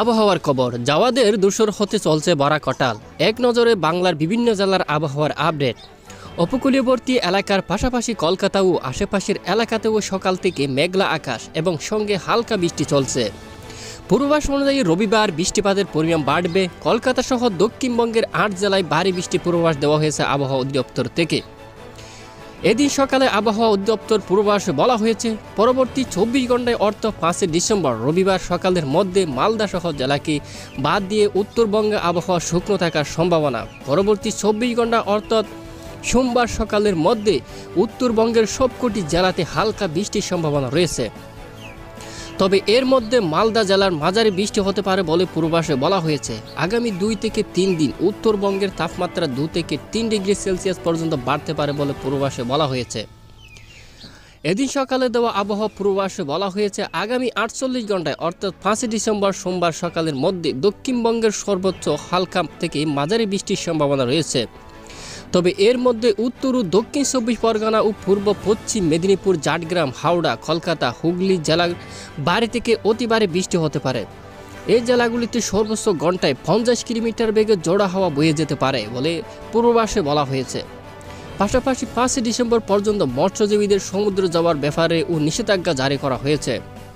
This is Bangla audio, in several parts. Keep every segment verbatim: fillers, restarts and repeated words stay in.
আবহাওয়ার খবর। জাওয়াদের ধূসর হতে চলছে বড়া কটাল। এক নজরে বাংলার বিভিন্ন জেলার আবহাওয়ার আপডেট। উপকূলীয়বর্তী এলাকার পাশাপাশি কলকাতা ও আশেপাশের এলাকাতেও সকাল থেকে মেঘলা আকাশ এবং সঙ্গে হালকা বৃষ্টি চলছে। পূর্বাভাস অনুযায়ী রবিবার বৃষ্টিপাতের পরিমাণ বাড়বে। কলকাতা সহ দক্ষিণবঙ্গের আট জেলায় ভারী বৃষ্টি পূর্বাভাস দেওয়া হয়েছে আবহাওয়া অধিদপ্তর থেকে। এদিন সকালে আবহাওয়া অধিদপ্তর পূর্বাভাসে বলা হয়েছে, পরবর্তী চব্বিশ ঘন্টায় অর্থাৎ পাঁচই ডিসেম্বর রবিবার সকালের মধ্যে মালদা সহ জেলাকে বাদ দিয়ে উত্তরবঙ্গে আবহাওয়া শুকনো থাকার সম্ভাবনা। পরবর্তী চব্বিশ ঘন্টা অর্থাৎ সোমবার সকালের মধ্যে উত্তরবঙ্গের সবকটি জেলাতে হালকা বৃষ্টির সম্ভাবনা রয়েছে। তবে এর মধ্যে মালদা জেলার মাঝারি বৃষ্টি হতে পারে বলে পূর্বাভাসে বলা হয়েছে। আগামী দুই থেকে তিন দিন উত্তরবঙ্গের তাপমাত্রা দু থেকে তিন ডিগ্রি সেলসিয়াস পর্যন্ত বাড়তে পারে বলে পূর্বাভাসে বলা হয়েছে। এদিন সকালে দেওয়া আবহাওয়া পূর্বাভাসে বলা হয়েছে, আগামী আটচল্লিশ ঘন্টায় অর্থাৎ পাঁচই ডিসেম্বর সোমবার সকালের মধ্যে দক্ষিণবঙ্গের সর্বোচ্চ হালকা থেকে মাঝারি বৃষ্টির সম্ভাবনা রয়েছে। তবে এর মধ্যে উত্তর ও দক্ষিণ চব্বিশ পরগনা ও পূর্ব পশ্চিম মেদিনীপুর, ঝাড়গ্রাম, হাওড়া, কলকাতা, হুগলি জেলার বাড়ি থেকে অতি ভারী বৃষ্টি হতে পারে। এই জেলাগুলিতে সর্বোচ্চ ঘন্টায় পঞ্চাশ কিলোমিটার বেগে জোড়া হাওয়া বয়ে যেতে পারে বলে পূর্বাভাসে বলা হয়েছে। পাশাপাশি পাঁচই ডিসেম্বর পর্যন্ত মৎস্যজীবীদের সমুদ্রে যাওয়ার ব্যাপারে ও নিষেধাজ্ঞা জারি করা হয়েছে।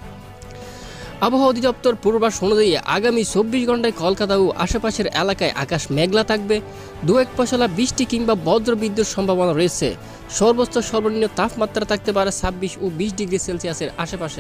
আবহাওয়া অধিদপ্তর পূর্বাভাস অনুযায়ী আগামী চব্বিশ ঘন্টায় কলকাতা ও আশেপাশের এলাকায় আকাশ মেঘলা থাকবে। দু এক পশলা বৃষ্টি কিংবা বজ্রবিদ্যুৎ সম্ভাবনা রয়েছে। সর্বোচ্চ সর্বনিম্ন তাপমাত্রা থাকতে পারে ছাব্বিশ ও বিশ ডিগ্রি সেলসিয়াসের আশেপাশে।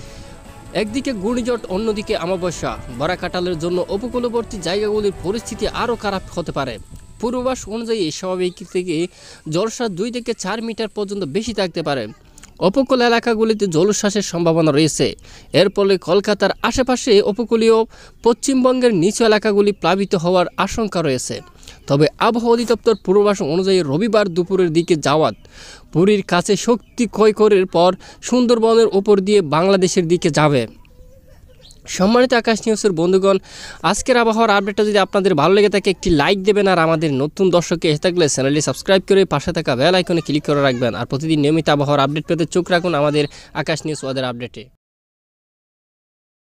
একদিকে ঘূর্ণিঝড়, অন্যদিকে অমাবস্যা। বড়া কাটালের জন্য উপকূলবর্তী জায়গাগুলির পরিস্থিতি আরও খারাপ হতে পারে। পূর্বাভাস অনুযায়ী স্বাভাবিক থেকে জলশ্বাস দুই থেকে চার মিটার পর্যন্ত বেশি থাকতে পারে। উপকূল এলাকাগুলিতে জলোচ্ছ্বাসের সম্ভাবনা রয়েছে। এর ফলে কলকাতার আশেপাশে উপকূলীয় পশ্চিমবঙ্গের নিচু এলাকাগুলি প্লাবিত হওয়ার আশঙ্কা রয়েছে। তবে আবহাওয়া অধিদপ্তর পূর্বাভাস অনুযায়ী রবিবার দুপুরের দিকে জাওয়াদ পুরীর কাছে শক্তি ক্ষয় করার পর সুন্দরবনের উপর দিয়ে বাংলাদেশের দিকে যাবে। সম্মানিত আকাশ নিউজের বন্ধুগণ, আজকের আবহাওয়ার আপডেটটা যদি আপনাদের ভালো লেগে থাকে একটি লাইক দেবেন, আর আমাদের নতুন দর্শককে এসে থাকলে চ্যানেলটি সাবস্ক্রাইব করে পাশে থাকা বেল আইকনে ক্লিক করে রাখবেন। আর প্রতিদিন নিয়মিত আবহাওয়ার আপডেট পেতে চোখ রাখুন আমাদের আকাশ নিউজ ওয়াদের আপডেটে।